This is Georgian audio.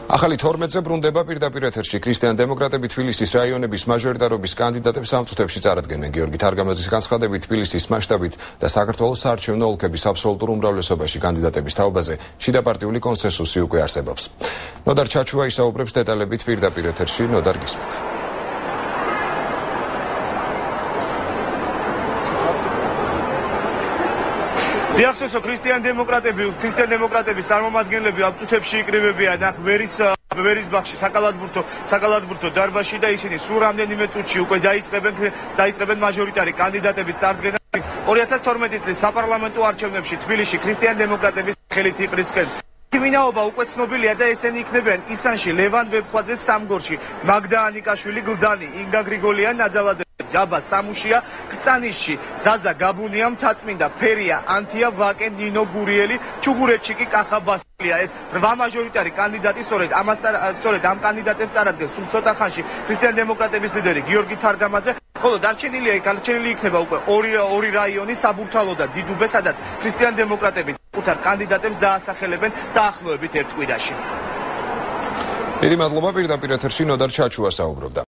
ახალი 12-ზე ბრუნდება პირდაპირ ეთერში ქრისტიან დემოკრატები თბილისის რაიონების მაჟორიტარობის კანდიდატებს ამ წუთებში წარადგენენ. გიორგი თარგამაძის განცხადებით თბილისის მასშტაბით და საქართველოს საარჩევნო ოლქების აბსოლუტურ უმრავლესობაში კანდიდატების თაობაზე შიდაპარტიული კონსენსუსი უკვე არსებობს. ნოდარ ჩაჩუა ისაუბრებს დეტალებით პირდაპირ ეთერში. ნოდარ გისმენთ. დიახსესო ქრისტიან დემოკრატების წარმომადგენლები ამ წუთებში იკრიბებიან აქ ვერის ბაღში საკალათბურთო დარბაზში და ისინი სულ რამდენიმე წუთში უკვე დაიწყებენ მაჟორიტარი კანდიდატების წარდგენა 2012 წლის საპარლამენტო არჩევნებში თბილისში ქრისტიან დემოკრატების ხელით იყრისკენს. ვინაობა უკვე ცნობილია და ესენი იქნებიან ისანში ლევან ვებხვაძე სამგორში, მაგდა ანიკაშვილი გლდანი, ინგა გრიგოლიან ნაძალადე ჯაბა სამუშია, კრწანიშში, ზაზა გაბუნია, მთაწმინდა ფერია, ანთია ვაკე, ნინო გურიელი, ჩუღურეთში კი კახა ბასილია. ეს 8 მაჟორიტარი კანდიდატი სწორედ ამ კანდიდატებს წარადგენს სულ ცოტა ხანში ქრისტიან დემოკრატების ლიდერი გიორგი თარგამაძე. ხოლო დარჩენილი იქნება უკვე ორი რაიონი, საბურთალო და დიდუბე, სადაც ქრისტიან დემოკრატები უთან კანდიდატებს დაასახელებენ დაახლოებით ერთ კვირაში. დიდი მადლობა, პირდაპირ ეთერში ნოდარ ჩაჩუა საუბრობდა.